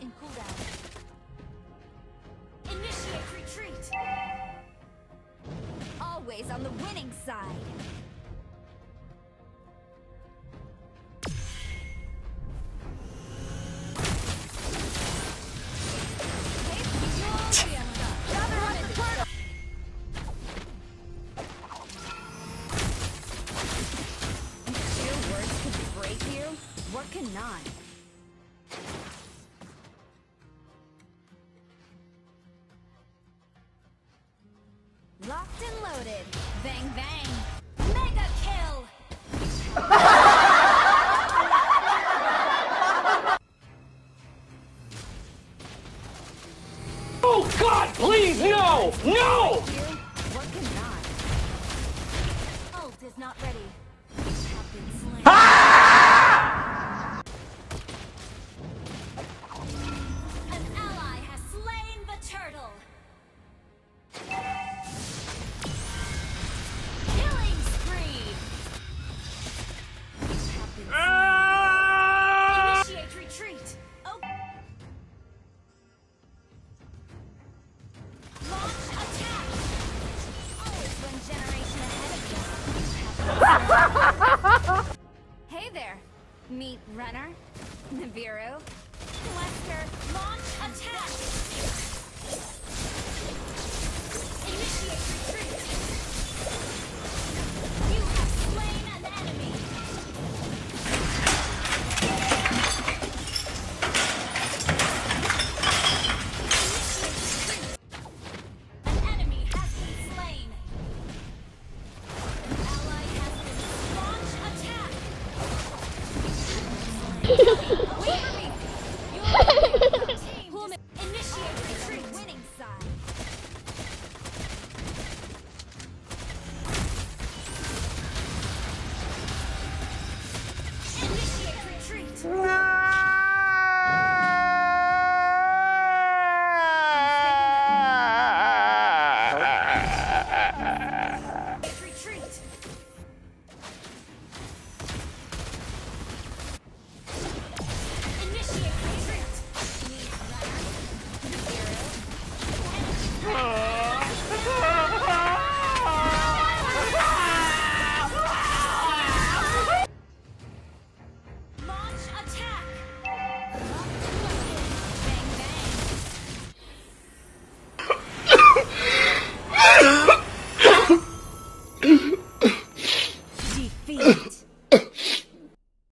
in cooldown. Initiate retreat. Always on the winning side. What cannot? Locked and loaded. Bang bang. Mega kill. Oh God, please, no! No! What cannot? Ult is not ready. Have been slain. An ally has slain the turtle. Killing spree. Have been slain. Initiate retreat. Oh. Launch attack. Always one generation ahead of you. Hey there. Meet Runner, Nibiru, Lester, launch attack!